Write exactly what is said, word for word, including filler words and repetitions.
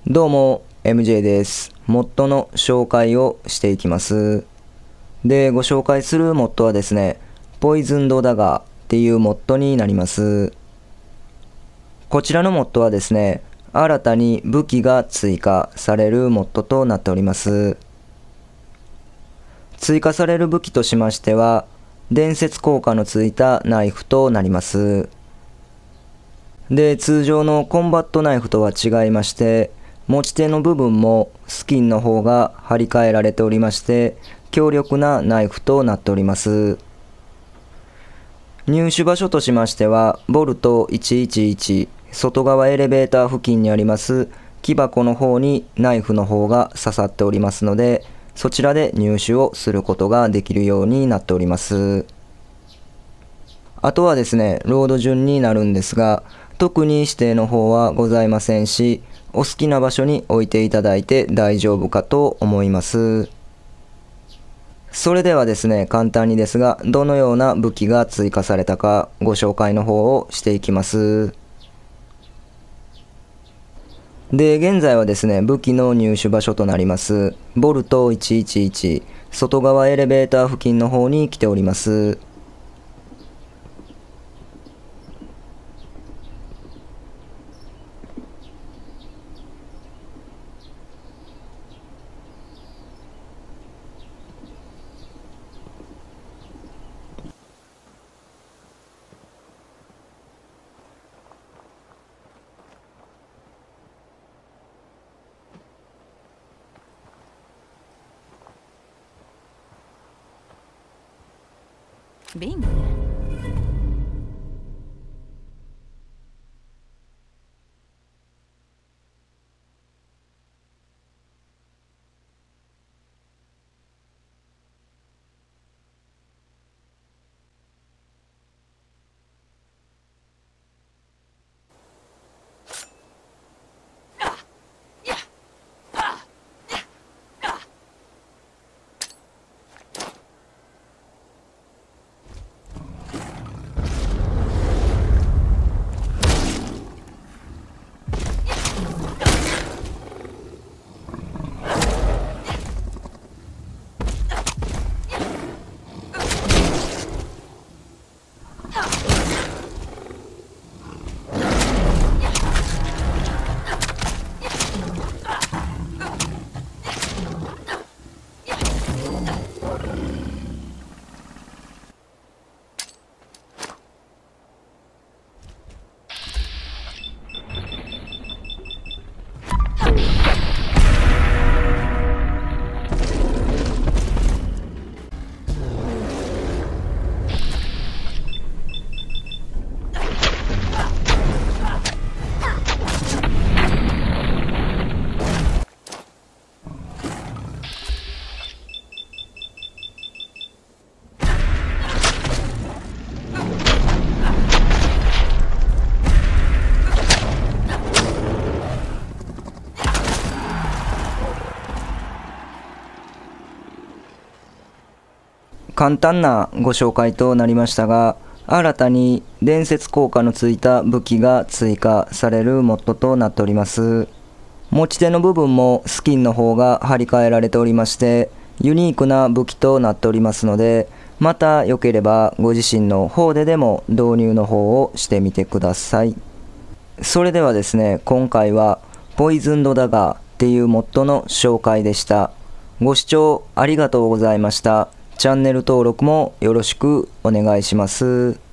どうも エムジェー です。モッドの紹介をしていきます。で、ご紹介するモッドはですね、ポイズンドダガーっていうモッドになります。こちらのモッドはですね、新たに武器が追加されるモッドとなっております。追加される武器としましては、伝説効果のついたナイフとなります。で、通常のコンバットナイフとは違いまして、持ち手の部分もスキンの方が張り替えられておりまして、強力なナイフとなっております。入手場所としましては、ボルトいちいちいち、外側エレベーター付近にあります木箱の方にナイフの方が刺さっておりますので、そちらで入手をすることができるようになっております。あとはですね、ロード順になるんですが、特に指定の方はございませんし、お好きな場所に置いていただいて大丈夫かと思います。それではですね、簡単にですが、どのような武器が追加されたかご紹介の方をしていきます。で、現在はですね、武器の入手場所となります、ボルトいちいちいち、外側エレベーター付近の方に来ております。 Bene. 簡単なご紹介となりましたが、新たに伝説効果のついた武器が追加されるモッドとなっております。持ち手の部分もスキンの方が張り替えられておりまして、ユニークな武器となっておりますので、また良ければご自身の方ででも導入の方をしてみてください。それではですね、今回はポイズンドダガーっていうモッドの紹介でした。ご視聴ありがとうございました。チャンネル登録もよろしくお願いします。